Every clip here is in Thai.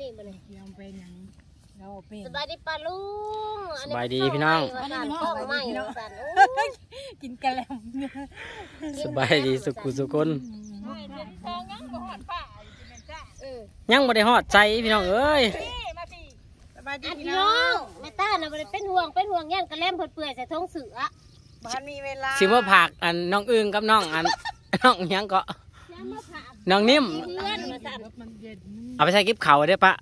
นี่บ่เลยยังเป็นอย่างเราเป็นสบายดีป้าลุงสบายดีพี่น้องกินกันแล้วสบายดีสุขุสุคนยังไม่ได้ฮอดใจพี่น้องเอ้ยสบายดีพี่น้องแม่ต้าน่ะบ่ได้เป็นห่วงย่านกระแลมเปื่อยใส่ท้องเสือบ้านมีเวลาสิว่าผักอันน้องอึ้งกับน้องอันน้องยังก็น้องนิ่มเอาไปใส่กิ๊บเข่าได้ปะ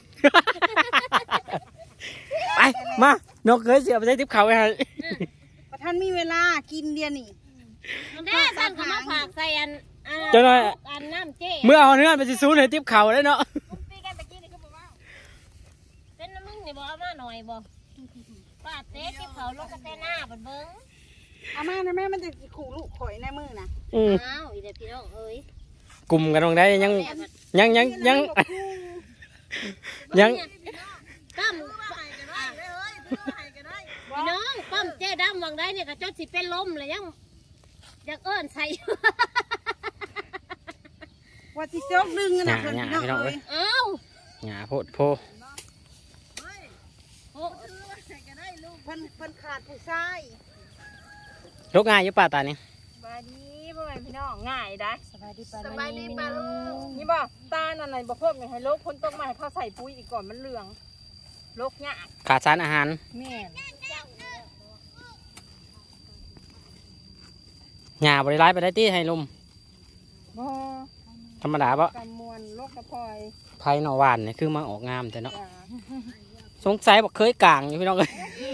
ไปมานกเคยเสียไปใส่กิ๊บเข่าไปให้ประท่านมีเวลากินเดียวนี่ได้สั่นก็มาผักใส่อันจะหน่อยอันน้ำเจ๊เมื่อเอาเนื้อไปสิซูนให้กิ๊บเข่าได้เนาะเป็นน้ำมึงนี่บ่เอามาหน่อยบ่ป้าเต๊กิ๊บเข่าลูกกระเตหน้าบัดเบิ้งเอามานะแม่มันจะขู่ลูกข่อยในมือนะอ้าวอีเด็กพี่น้องเอ้ยกลุ่มกันตรงไหนยังตั้มพี่น้องปั้มเจ๊ดำวังได้เนี่ยกระจกสิเป็นลมเลยยังเอิ้นใส่ว่าที่โจ๊กดึงนะพี่น้องเอ้ยอ้าวหยาโพดโพเพิ่นขาดผู้ชายลกง่ายอยู่ป่าตานี่สบายดีพ่อแม่พี่น้องง่ายได้สบายดีป้าลุงนี่บ่ตาอันไหนบ่เพิ่มเลยให้โรคคนตกมาให้เขาใส่ปุ๋ยอีกก่อนมันเหลืองโรคยากขาดสารอาหารแม่หยาบริไลไปได้ที่ให้ลุมบ่ธรรมดาปะกำมวลโรคกระเพาะไผ่หน่อหวานเนี่ยคือมาออกงามแต่เนาะสงสัยบอกเคยกลางอยู่พี่น้องเลย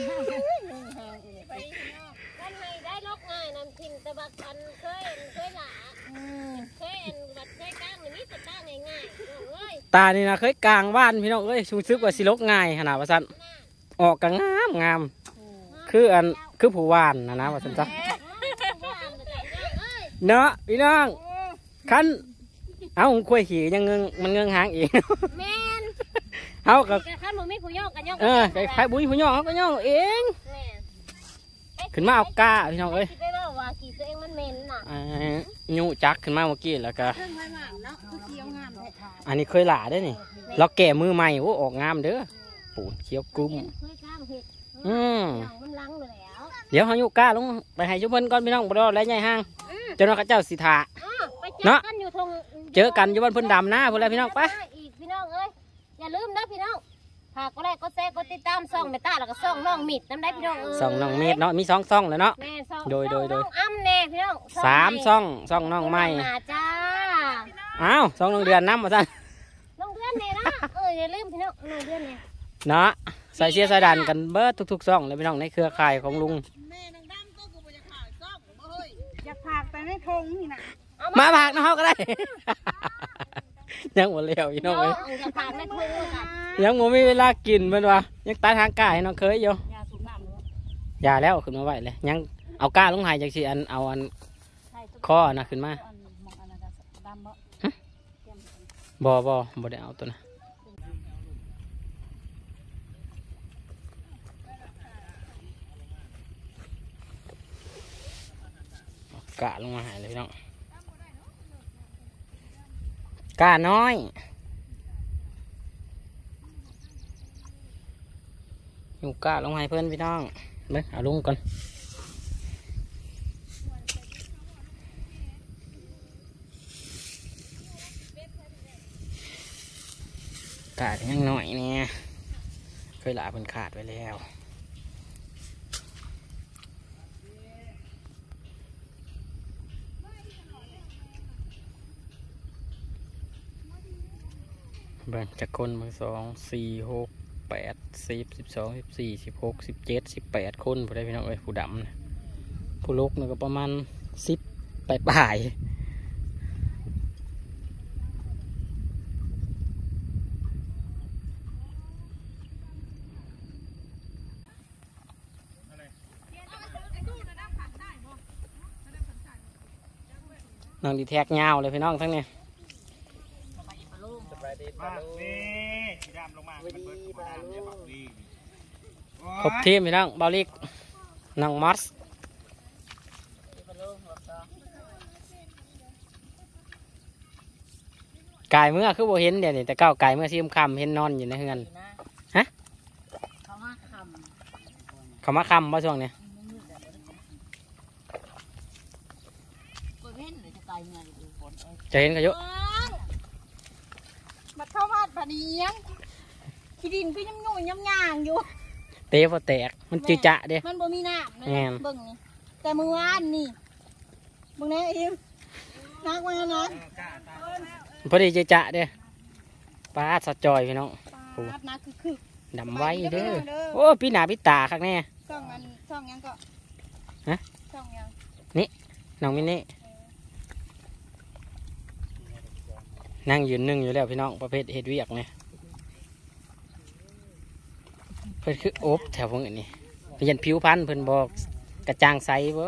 ได้โรคง่ายน้ำทิมตะบักอันเคยหลาเคยบัดเคยกลางนี่จะกลางง่ายตานี่นะเคยกลางบ้านพี่น้องเอ้ยชูซึกว่าสิลกง่ายขนาดว่าสั้นออกกันงามคือผู้วานนะว่าสั้นจ้ะเนาะพี่น้องคันเอาคุยขี่ยังมันเงื้องหางอีกเอากับคันบ่มีผู้ย่อกันย่อใครบุ้ยผู้ย่อเขาก็ย่อเองขึ้นมาเอาก้าพี่น้องเอ้ยยูจักขึ้นมาเมื่อกี้แล้วก็อันนี้เคยหล่าได้นี่เราแก่มือใหม่โอ้ออกงามเด้อปูนเขียวกุ้มเดี๋ยวเขายูก้าลงไปให้ชุบเพิ่นก่อนพี่น้องบ่ได้แล้วใหญ่ห้างเจ้าน้องข้าเจ้าสิทาเนาะเจอกันอยู่บนพื้นดำหน้าพวกเราพี่น้องไปพี่น้องเอ้ยอย่าลืมนะพี่น้องหากก็ได้ก็แซ่ก็ติดตามซ่องเมตาแล้วก็ซ่องน้องมิดน้ำได้พี่น้องซ่องน้องมิดเนาะมี2 ซ่องแล้วเนาะโดยอ้ำแน่พี่น้อง 3 ซ่องน้องใหม่จ้าอ้าว2 น้องเดือนน้ำมาสั่นน้องเดือนเนี่ยนะอย่าลืมพี่น้องน้องเดือนเนี่ยเนาะใส่เชียร์ใส่ดันกันเบิร์ดทุกๆซ่องเลยพี่น้องในเครือข่ายของลุงอยากผากแต่ในทงนี่นะมาผากน้องก็ได้ยังหมดเลี้ยวพี่น้องเลยยังหมดมีเวลากินเพื่อนวะยังตายทางกายน้องเคยอยู่ยาแล้วขึ้นมาไหวเลยยังเอาก้าลงหายจากสิอันเอาอันข้อนะขึ้นมาบ่ได้เอาตัวนะกะลงมาหายเลยพี่น้องกะน้อยอยู่กะลงให้เพื่อนพี่น้องเบิ่งเอาลงก่อนกะยังหน่อยเนี่ยเคยหลาเพิ่นขาดไว้แล้วเบิ่งจากคนมือ2 4 6 8 10 12 14 16 17 18 คนผู้ใดพี่น้องเอ้ยผู้ดำนะผู้ลูกนี่ก็ประมาณ10ปลายน้องดีแท็กยาวเลยพี่น้องทั้งนี้ครบทีมพี่น้องบอลลิกน้องมอสกายเมื่อคือบ่เห็นเดี๋ยวนี้แต่เก้ากายเมื่อ4 ค่ำเห็นนอนอยู่ในเฮือนฮะเขามาค่ำบ่ช่วงนี้จะเห็นกันเยอะมาเข้ามาปะเนียงขี้ดินพี่น้ำนุ่ยน้ำยางอยู่เตะพอแตกมันจืดจะเด้มันบ่มีน้ำเลยเบิ่งนี่แต่เมื่อวานนี่เบิ่งแน่อิมนักมาแล้วนะพอดีจืดจะเด้ปลาสะจอยพี่น้องนักคือดำไว้เด้อโอ้พี่หนาพี่ตาคักแน่ช่องยังก็ฮะช่องยังนี่น้องมินี่นั่งยืนนึ่งอยู่แล้วพี่น้องประเภทเฮ็ดเวียกเนี่ยเพิ่นคืออบแถวพวกนี้เพิ่นผิวพรรณเพิ่นบอกกระจ่างใสบ่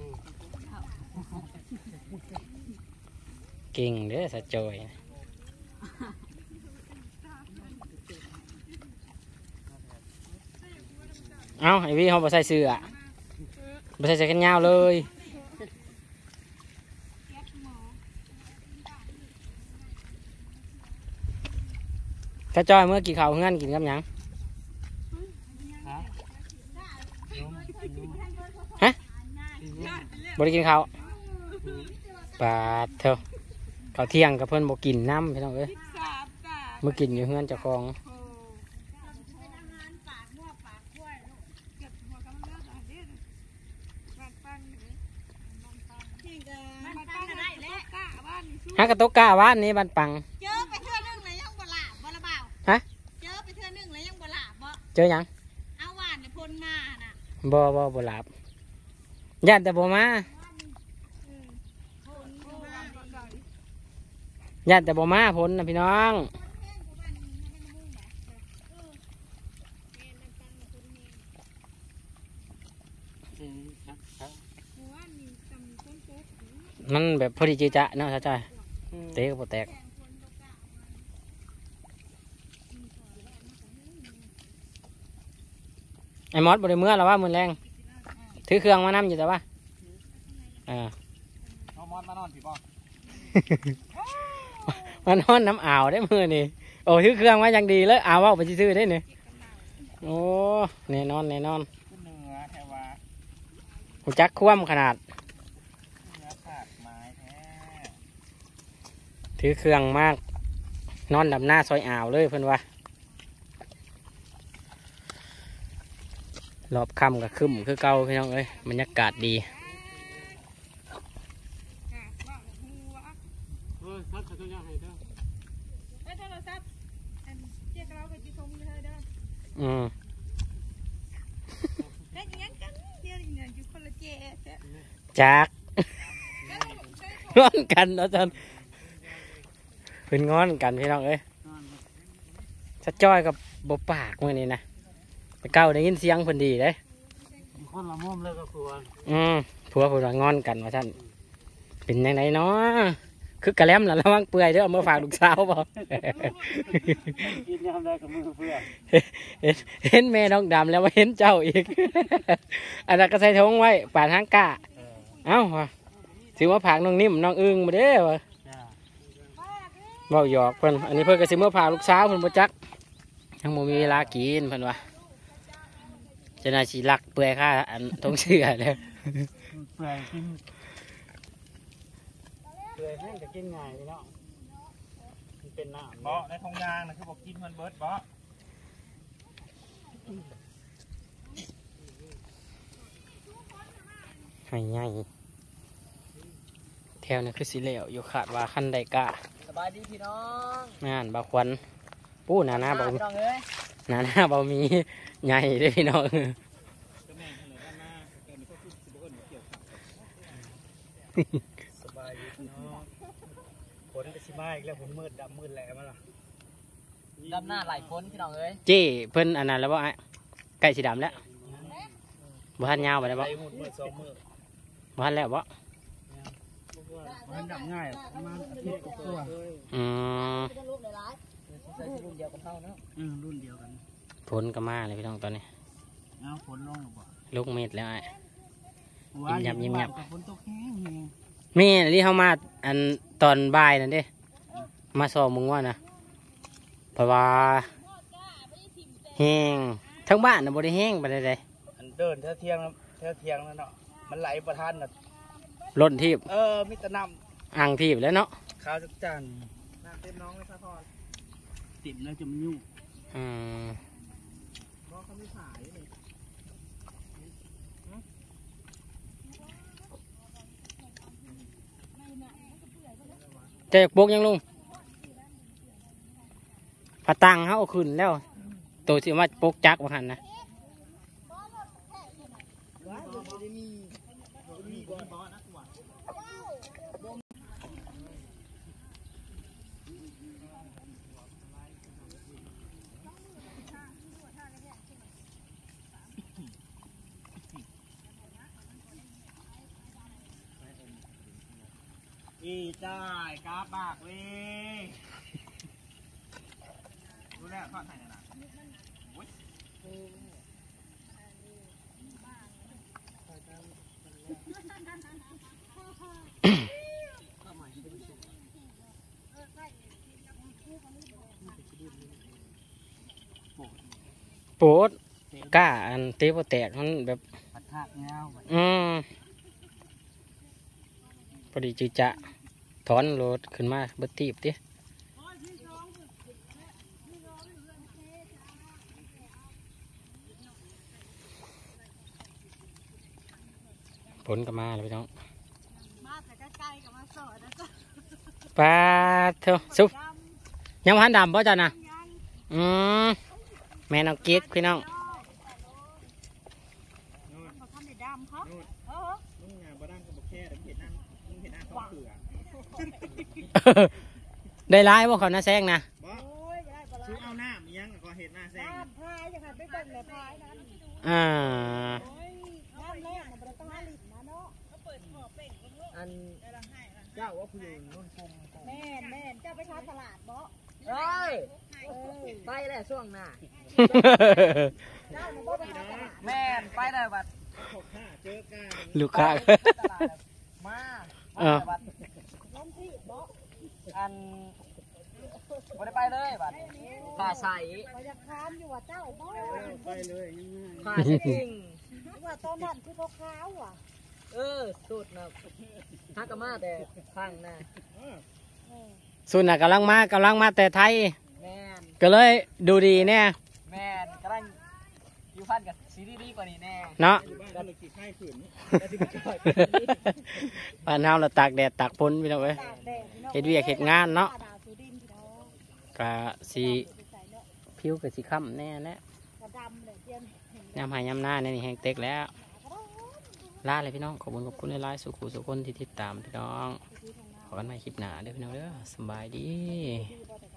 เก่งเด้อสะจอยเอ้าไอ้วี่เขาบ่ใส่เสื้อบ่ใส่แขนยาวเลยสะจอยเมื่อกี่ข้าวเงื่อนกินกับหยังฮะบ่ได้กินข้าวปาดเถอะข้าวเที่ยงกับเพิ่นบ่กินน้ำพี่น้องเอ้ยเมื่อกินอยู่เฮือนเจ้าของฮะกระตุกกะว่านนี้บันปังเจอไปเทื่อนึงเลยยังบ่หลาบบ่ละเบาฮะเจอไปเทื่อนึงเลยยังบ่หลาบบ่เจอยังเอาหวานในพลมาน่ะบ่หลาบย่านแต่บ่มาย่านแต่บ่มาพ้นนะพี่น้องมันแบบพอดีจีจะเนาะใช่เตะก็บ่แตกไอ้มอสบริเมื่อแล้วว่ามือแรงถือเครื่องมานั่อยู่แต่ว่าเอามอสมานอนสิป่ะมานอนน้ำอ่าวได้มือนี่โอ้ถือเครื่องมาอย่างดีเลยอ่าวว่าไปซื้อได้เนี่ยโอ้แน่นอนหูจักคว่ำขนาดถือเครื่องมากนอนดับหน้าซอยอ่าวเลยเพื่อนว่ารอบค่ำกับคึมคือเก่าพี่น้องเอ้ยบรรยากาศดีจากงอนกันอาจารย์เพิ่นงอนกันพี่น้องเอ้ยสะจ้อยกับบปากเมื่อนี้นะแต่เก่าได้ยินเสียงเพิ่นดีเลยคนละมุมเลยก็ผัวผัวเพิ่นว่างอนกันว่าท่านเป็นยังไงเนาะคือกระแลมล่ะระวังเปื่อยเด้อเอามาฝากลูกสาวบ่กินยามใดกับมือเพื่อเห็นแม่น้องดำแล้วมาเห็นเจ้าอีกอันนั้นก็ใส่ถุงไว้ป่านหางกะเอ้าถือว่าผักน้องนิ่มน้องอึ้งมาเด้อเบาหยอกเพิ่นอันนี้เพิ่นก็สิเมื่อพาลูกสาวเพิ่นบ่จักยังบ่มีเวลากินเพิ่นว่าจะน่าสิลักเปื่อยค่าอันท้องเชื่อแล้วเปื่อยกินเปื่อยแห้งจะกินง่ายเนาะมันเป็นน้ำเบาะในทงยางนะคือบอกกินมันเบิดเบาะให้ใหญ่แถวนี้คือสิเหลวอยู่ขาดว่าขั้นใดกะสบายดีพี่น้องงานบาควันปู้หนาเบาหนาเบามีใหญ่ด้วยพี่น้องสบายดีพี่น้องฝนก็สิมาอีกแล้วฝนมืดดำมืดแหลมล่ะดำหน้าหลายฝนพี่น้องเอ้ยเจ้เพิ่นอันนั้นแล้วว่าไก่สีดำแล้วบ้านยาวไปแล้วบ่บ้านแล้วบ่มันดำง่ายประมาณอาทิตย์กว่ารุ่นเดียวกันเท่านะรุ่นเดียวกันฝนก็มาเลยพี่น้องตอนนี้ฝนลงหรือเปล่าลูกเม็ดแล้วไอ้ยิ้มยับฝนตกแห้งมีที่เขามาอันตอนบ่ายนั่นดิมาสอบมึงว่านะเพราะว่าแห้งทั้งบ้านน่ะบ่ได้แห้งไปได้อันเดินเท่าเที่ยงแล้วเนาะมันไหลประทันน่ะล้นทีบมิตรน้อ่างทีบแล้วเนาะำข้าวจักจานน้ำเต็มน้องเลยซะพอติ่มแล้วจะมันยุ่งอืมเพราะเขาไม่ขายเลยเจะปลูกยังลุงผาตังเขาเอาขึ้นแล้วตัวที่มาปลูกจักว่าหันนะอีจ้ายกาบากเว้ยรู้แล้วทอดไข่น่ะนะโปรดก้าอันเตะบ่แตกมันแบบผัดทากเงาพอดีจืจะถอนรถขึ้นมาเบิดตีบดิผลก็มาแล้วพี่น้องปลาเถอะสุบยังพันดำป่ะจ๊ะนะแม่น้องกิ๊ดพี่น้องลุงงานบ้านก็บอกแค่เห็นน้ำท้องเผือกได้ร้ายว่าเขาน่าแซงนะซื้อเอาหน้ามียังก็เห็นหน้าแซงอันเจ้าว่าผู้หญิงนุ่นคุมแม่เจ้าไปทำตลาดบ่ไปแหละช่วงหน้าแม่ไปได้บัดเจอกันลูกค้ามาบัดอันไม่ได้ไปเลยบัดผ่าใส่ไปเลยผ่าจริงว่าตอนนั้นคือขาวอ่ะสุดนะฮักกะมาแต่ฟังนะสุน่ะกำลังมาแต่ไทยแม่นก็เลยดูดีเนี่ยแม่นกำลังอยู่พันกับซีรีส์กว่านี้แน่เนาะกันเลยกี่ไข้ขืนบ้านเฮาเราตากแดดตากฝนพี่น้องเอ้ยเฮ็ดเวียกเฮ็ดงานเนาะก็สีผิวก็สีค้ำแน่แหละยามหายยามหน้าเนี่ยนี่แห้งเต็กแล้วลาเลยพี่น้องขอบคุณหลายๆสุขุสุขคนที่ติดตามพี่น้องขอกันใหม่คลิปหน้าเด้อพี่น้องเด้อสบายดี